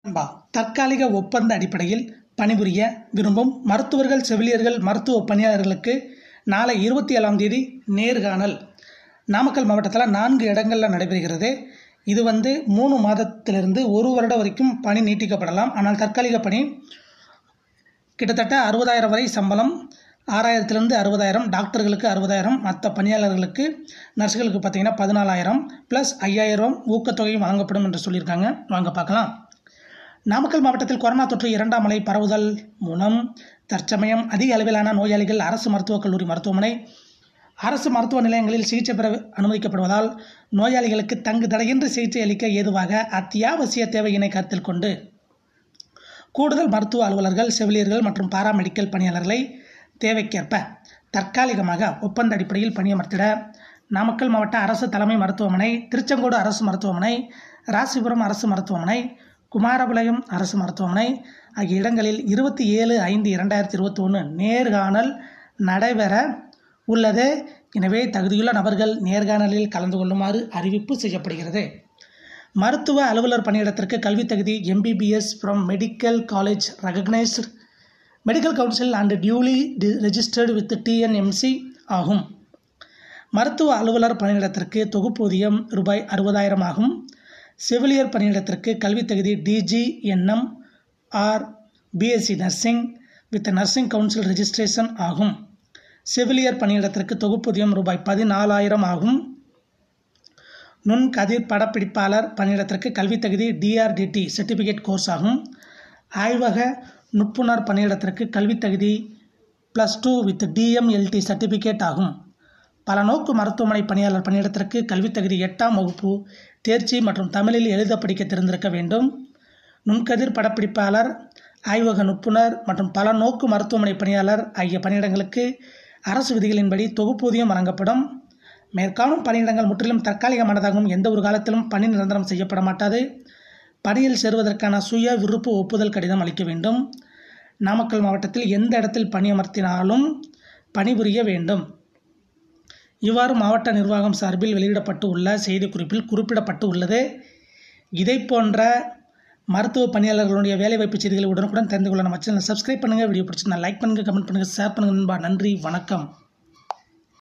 தற்காலிக ஒப்பந்த அடிப்படையில் பணிபுரிய விரும்பும் மருத்துவர்கள், செவிலியர்கள், மருத்துவ பணியாளர்களுக்கு நாளை 27ஆம் தேதி நேர்காணல் நாமக்கல் மாவட்டத்தில் 4 இடங்களில் நடைபெறுகிறது. இது 3 மாதத்திலிருந்து 1 வருடம் வரைக்கும் பணி நீட்டிக்கப்படலாம். ஆனால் தற்காலிக பணி கிட்டத்தட்ட 60,000 வரை சம்பளம், 6,000லிருந்து 60,000, டாக்டர்களுக்கு 60,000, மற்ற பணியாளர்களுக்கு நர்ஸுகளுக்கு பார்த்தீங்கன்னா 14,000 ப்ளஸ் 5,000 ஊக்கத்தொகையும் வழங்கப்படும் என்று சொல்லியிருக்காங்க. வாங்க பார்க்கலாம். நாமக்கல் மாவட்டத்தில் கொரோனா தொற்று 2ஆம் அலை பரவுதல் மூலம் தற்சமயம் அதிக அளவிலான நோயாளிகள் அரசு மருத்துவக் கல்லூரி மருத்துவமனை, அரசு மருத்துவ நிலையங்களில் சிகிச்சை பெற அனுமதிக்கப்படுவதால் நோயாளிகளுக்கு தங்கு தடையின்றி சிகிச்சை அளிக்க ஏதுவாக அத்தியாவசிய தேவையினை கருத்தில் கொண்டு கூடுதல் மருத்துவ அலுவலர்கள், செவிலியர்கள் மற்றும் பாராமெடிக்கல் பணியாளர்களை தேவைக்கேற்ப தற்காலிகமாக ஒப்பந்த அடிப்படையில் பணியமர்த்திட நாமக்கல் மாவட்ட அரசு தலைமை மருத்துவமனை, திருச்செங்கோடு அரசு மருத்துவமனை, ராசிபுரம் அரசு மருத்துவமனை, குமாரபாளையம் அரசு மருத்துவமனை ஆகிய இடங்களில் 27/5/2021 நேர்காணல் நடைபெற உள்ளது. எனவே தகுதியுள்ள நபர்கள் நேர்காணலில் கலந்து கொள்ளுமாறு அறிவிப்பு செய்யப்படுகிறது. மருத்துவ அலுவலர் பணியிடத்திற்கு கல்வி தகுதி MBBS from medical college recognised medical council and duly registered with TNMC ஆகும். மருத்துவ அலுவலர் பணியிடத்திற்கு தொகுப்பூதியம் ரூபாய் 60,000 ஆகும். செவிலியர் பணியிடத்திற்கு கல்வி தகுதி DGNM or BSc nursing with nursing council registration ஆகும். செவிலியர் பணியிடத்திற்கு தொகுப்பூதியம் ரூபாய் 14,000 ஆகும். நுண்கதிர் படப்பிடிப்பாளர் பணியிடத்திற்கு கல்வி தகுதி DRDT சர்டிஃபிகேட் கோர்ஸ் ஆகும். ஆய்வக நுட்புணர் பணியிடத்திற்கு கல்வி தகுதி +2 வித் DMLT சர்டிஃபிகேட் ஆகும். பலநோக்கு மருத்துவமனை பணியாளர் பணியிடத்திற்கு கல்வி தகுதி 8ஆம் வகுப்பு தேர்ச்சி மற்றும் தமிழில் எழுத படிக்க தெரிந்திருக்க வேண்டும். நுண்கதிர் படப்பிடிப்பாளர், ஆய்வக நுட்புணர் மற்றும் பலநோக்கு மருத்துவமனை பணியாளர் ஆகிய பணியிடங்களுக்கு அரசு விதிகளின்படி தொகுப்பூதியம் வழங்கப்படும். மேற்காணும் பணியிடங்கள் முற்றிலும் தற்காலிகமானதாகவும் எந்த ஒரு காலத்திலும் பணி நிரந்தரம் செய்யப்பட மாட்டாது. பணியில் சேருவதற்கான சுய விருப்பு ஒப்புதல் கடிதம் அளிக்க வேண்டும். நாமக்கல் மாவட்டத்தில் எந்த இடத்தில் பணியமர்த்தினாலும் பணிபுரிய வேண்டும். இவ்வாறு மாவட்ட நிர்வாகம் சார்பில் வெளியிடப்பட்டு உள்ள செய்திக்குறிப்பில் குறிப்பிடப்பட்டு உள்ளது. இதை போன்ற மருத்துவ பணியாளர்களுடைய வேலைவாய்ப்பு செய்திகளை உடனுக்குடன் தெரிந்து கொள்ள நம்ம சேனலை சப்ஸ்கிரைப் பண்ணுங்கள். வீடியோ பிடிச்சிருந்தா லைக் பண்ணுங்கள், கமெண்ட் பண்ணுங்கள், ஷேர் பண்ணுங்கள் நண்பா. நன்றி, வணக்கம்.